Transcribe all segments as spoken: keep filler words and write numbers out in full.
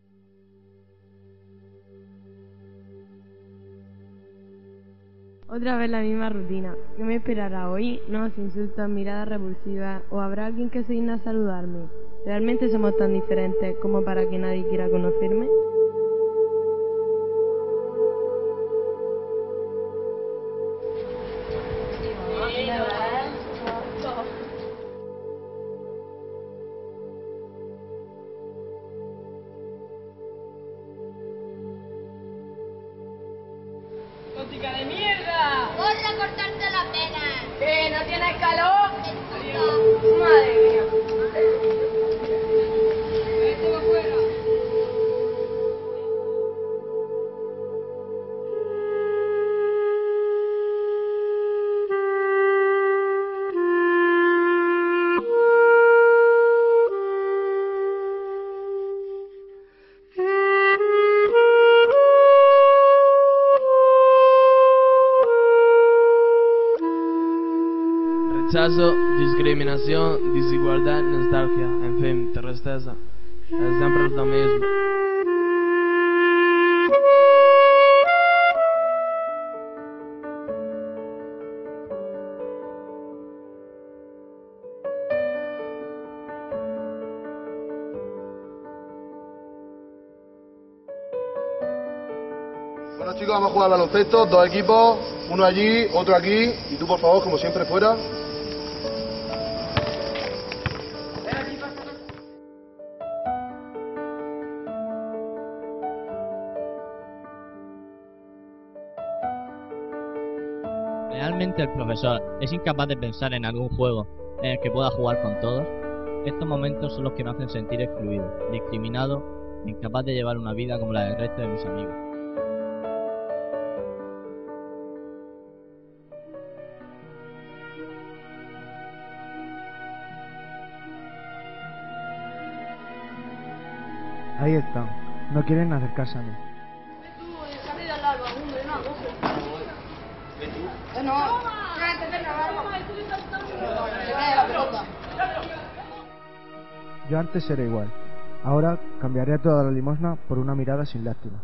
Otra vez la misma rutina. ¿Qué me esperará hoy? Nuevos insultos, miradas repulsivas, o habrá alguien que se digna a saludarme. ¿Realmente somos tan diferentes como para que nadie quiera conocerme? ¡Gótica de mierda! ¡Corre a cortarte la pena! ¿Qué? ¿No tienes calor? Adiós. Madre mía. Vete para afuera. Rechazo, discriminación, desigualdad, nostalgia, en fin, tristeza. Es siempre lo mismo. Bueno chicos, vamos a jugar al baloncesto, dos equipos, uno allí, otro aquí, y tú por favor, como siempre, fuera. ¿Realmente el profesor es incapaz de pensar en algún juego en el que pueda jugar con todos? Estos momentos son los que me hacen sentir excluido, discriminado e incapaz de llevar una vida como la del resto de mis amigos. Ahí están, no quieren acercarse a mí. Yo antes era igual, ahora cambiaré toda la limosna por una mirada sin lástima.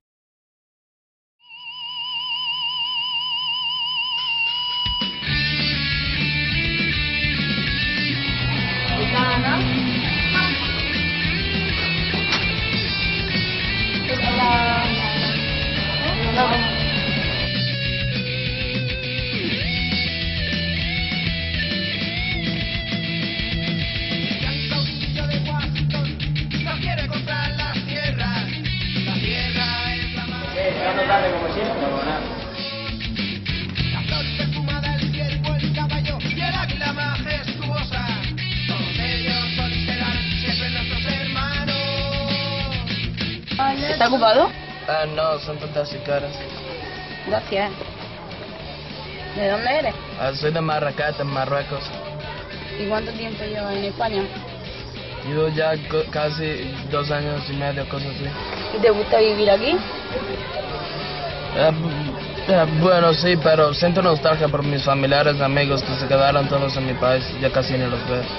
¿Está ocupado? Ah, no, son putas y caras. Gracias. ¿De dónde eres? Ah, soy de Marrakech, en Marruecos. ¿Y cuánto tiempo llevas en España? Llevo ya casi dos años y medio, cosas así. ¿Y te gusta vivir aquí? Eh, eh, bueno, sí, pero siento nostalgia por mis familiares, amigos que se quedaron todos en mi país. Ya casi ni los veo.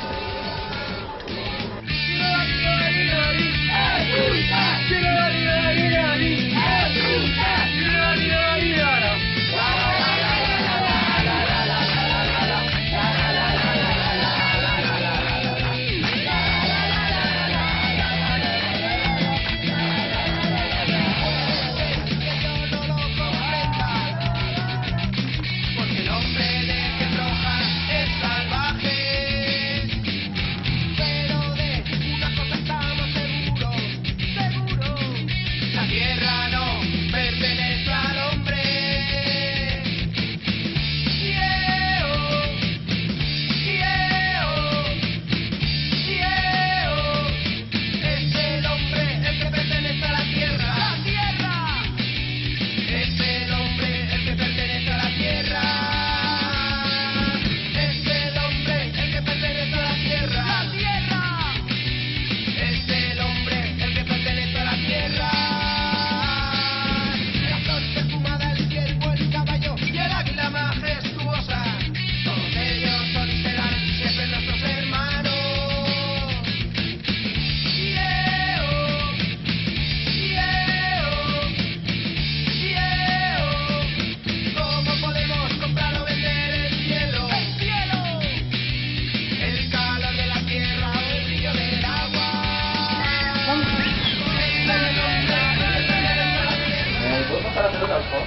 trabajo.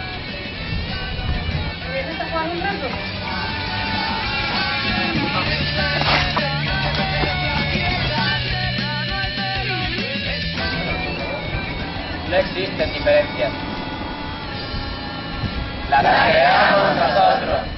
¿Vienes a jugar un rato? No existen diferencias. Las creamos nosotros.